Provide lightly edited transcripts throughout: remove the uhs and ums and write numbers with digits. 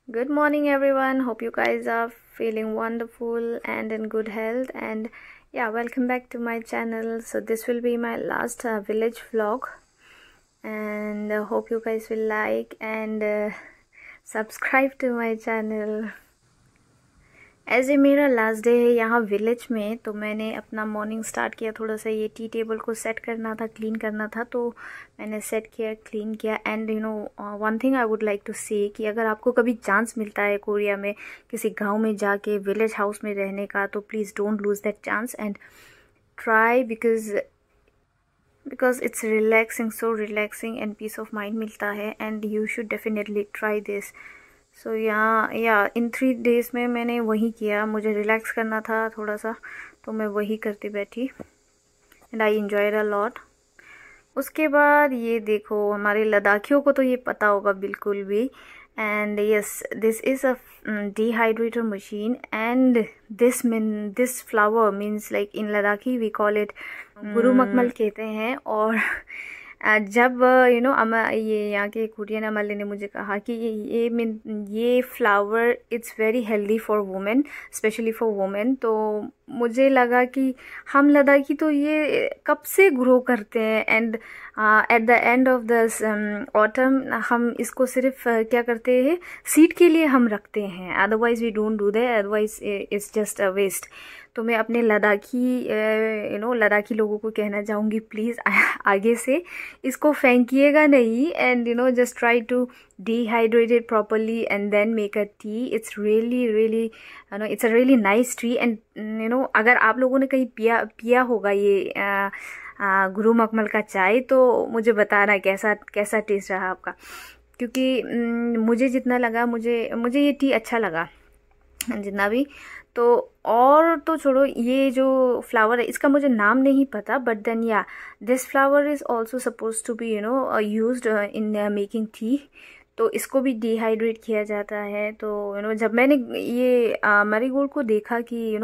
Good morning, everyone. Hope you guys are feeling wonderful and in good health. And yeah, welcome back to my channel. So this will be my last village vlog, and hope you guys will like and subscribe to my channel. As a मेरा last day है यहाँ village में, तो मैंने अपना morning start किया। थोड़ा सा ये टी टेबल को सेट करना था, क्लीन करना था, तो मैंने सेट किया, क्लीन किया। And you know one thing I would like to say कि अगर आपको कभी चांस मिलता है कोरिया में किसी गांव में जाके विलेज हाउस में रहने का, तो please don't lose that chance and try, because it's relaxing, so relaxing and peace of mind मिलता है। And you should definitely try this. So यहाँ इन 3 days में मैंने वही किया। मुझे रिलैक्स करना था थोड़ा सा, तो मैं वही करती बैठी and I enjoyed a lot. उसके बाद ये देखो, हमारे लद्दाखियों को तो ये पता होगा बिल्कुल भी। And yes, this is a dehydrator machine, and this flower means, like in Ladakhi we call it गुरु मखमल कहते हैं। और जब ये यहाँ के कोरियन अमले ने मुझे कहा कि ये flower it's very healthy for women, specially for women, तो मुझे लगा कि हम लद्दाखी तो ये कब से ग्रो करते हैं। And at the end of the autumn हम इसको सिर्फ क्या करते हैं, सीड के लिए हम रखते हैं, otherwise we don't do that, otherwise it's just a waste. तो मैं अपने लद्दाखी लोगों को कहना चाहूँगी, प्लीज़ आगे से इसको फेंकिएगा नहीं, and just try to dehydrate it properly and then make a tea. It's really it's a really nice tea. And अगर आप लोगों ने कहीं पिया होगा ये गुरु मखमल का चाय, तो मुझे बताना कैसा टेस्ट रहा आपका। क्योंकि मुझे जितना लगा, मुझे ये टी अच्छा लगा जितना भी। तो और तो छोड़ो, ये जो फ्लावर है इसका मुझे नाम नहीं पता, but then yeah this flower is also suppose to be used in making tea. तो इसको भी डिहाइड्रेट किया जाता है। तो जब मैंने ये मैरीगोल्ड को देखा कि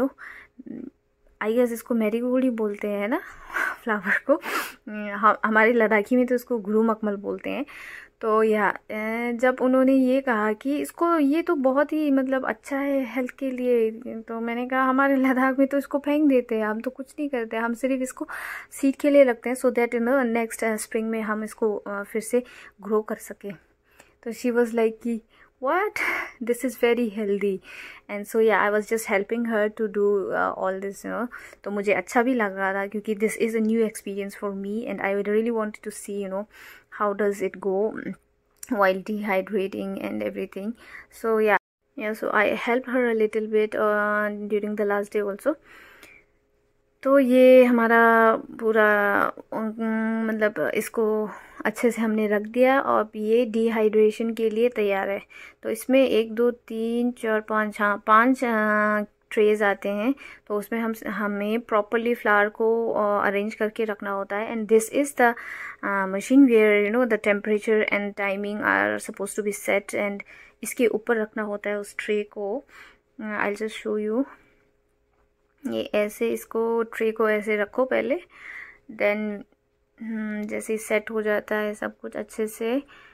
आई गेस इसको मैरीगोल्ड ही बोलते हैं ना फ्लावर को, हमारे लद्दाखी में तो इसको गुरु मखमल बोलते हैं। तो जब उन्होंने ये कहा कि ये तो बहुत ही मतलब अच्छा है हेल्थ के लिए, तो मैंने कहा हमारे लद्दाख में तो इसको फेंक देते हैं, हम तो कुछ नहीं करते, हम सिर्फ इसको सीड के लिए रखते हैं, सो दैट नेक्स्ट स्प्रिंग में हम इसको फिर से ग्रो कर सकें। तो शी वॉज लाइक कि what, this is very healthy. And so I was just helping her to do all this, तो मुझे अच्छा भी लग रहा था, क्योंकि this is a new experience for me and I would really wanted to see how does it go while dehydrating and everything. So so I helped her a little bit during the last day also. तो ये हमारा पूरा मतलब इसको अच्छे से हमने रख दिया, और ये डिहाइड्रेशन के लिए तैयार है। तो इसमें 1 2 3 4 5 5 ट्रेज आते हैं। तो उसमें हमें प्रॉपरली फ्लावर को अरेंज करके रखना होता है। And this is the machine where the temperature and timing are suppose to be set, and इसके ऊपर रखना होता है उस ट्रे को। I just show you. ये ऐसे इसको ट्रे को ऐसे रखो पहले, देन जैसे सेट हो जाता है सब कुछ अच्छे से,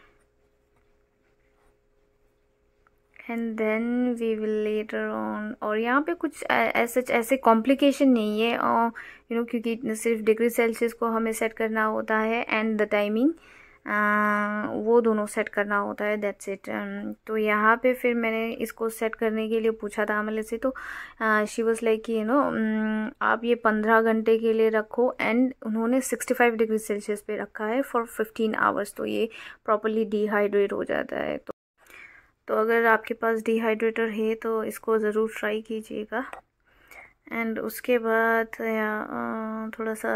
and then we will later on. और यहाँ पे कुछ ऐसे कॉम्प्लिकेशन नहीं है, क्योंकि सिर्फ डिग्री सेल्सियस को हमें सेट करना होता है एंड द टाइमिंग, वो दोनों सेट करना होता है, दैट्स इट। तो यहाँ पे फिर मैंने इसको सेट करने के लिए पूछा था अमले से, तो शी वाज लाइक कि आप ये 15 घंटे के लिए रखो, एंड उन्होंने 65 डिग्री सेल्सियस पे रखा है फॉर 15 आवर्स, तो ये प्रॉपरली डिहाइड्रेट हो जाता है। तो अगर आपके पास डिहाइड्रेटर है तो इसको ज़रूर ट्राई कीजिएगा। एंड उसके बाद थोड़ा सा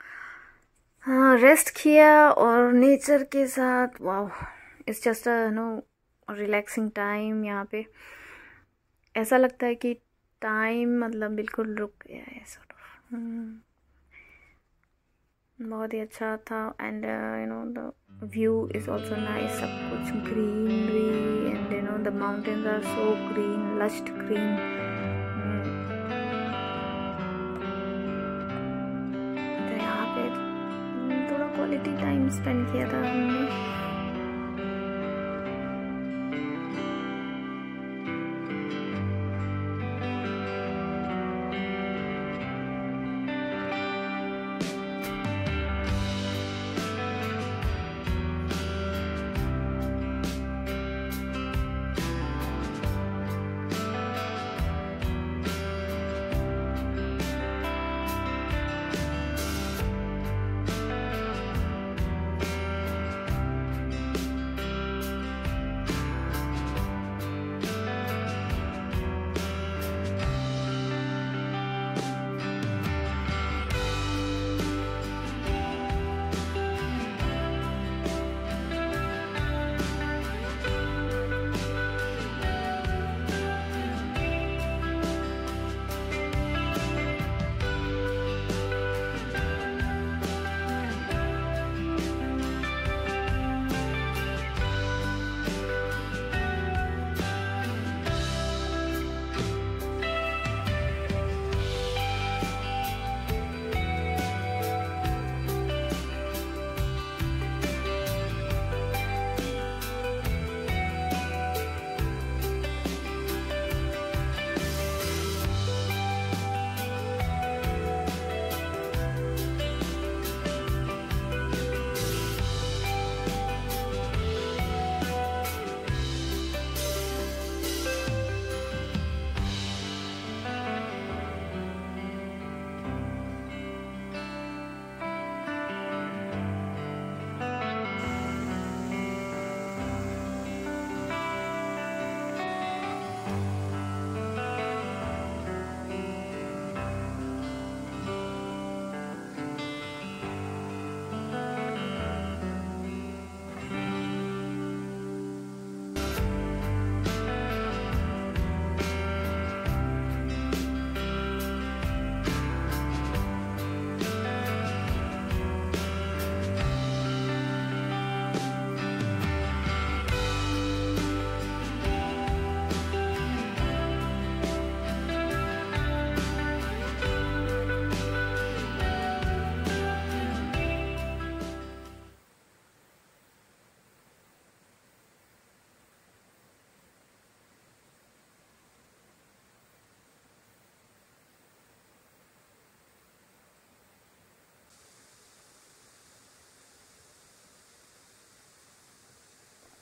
रेस्ट किया और नेचर के साथ, wow, it's just relaxing time. यहाँ पे ऐसा लगता है कि टाइम मतलब बिल्कुल रुक गया है, सॉर्ट ऑफ। बहुत ही अच्छा था। And the view is also nice, सब कुछ greenery, and the mountains are so green, lushed green. Quality time spend किया था हमने।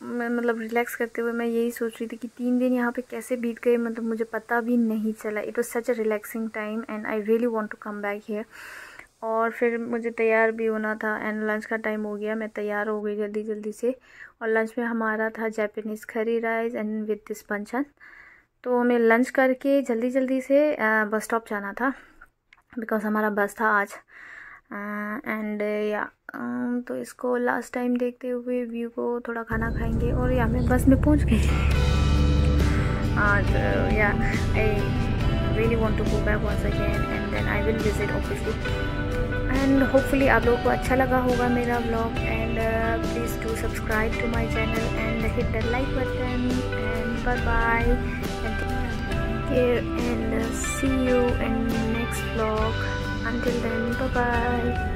मतलब रिलैक्स करते हुए मैं यही सोच रही थी कि 3 दिन यहाँ पे कैसे बीत गए, मतलब मुझे पता भी नहीं चला। It was such a relaxing time and I really want to come back here. और फिर मुझे तैयार भी होना था एंड लंच का टाइम हो गया। मैं तैयार हो गई जल्दी जल्दी से, और लंच में हमारा था Japanese curry rice and with this banchan. तो हमें लंच करके जल्दी जल्दी से बस स्टॉप जाना था बिकॉज हमारा बस था आज। एंड या तो इसको लास्ट टाइम देखते हुए व्यू को थोड़ा खाना खाएंगे, और या मैं बस में पहुंच गई। Yeah I really want to go back once again and then I will visit obviously. And hopefully आप लोगों को अच्छा लगा होगा मेरा vlog, and please do subscribe to my channel and hit the like button, and bye bye and take care and see you in next vlog. Until then, bye bye.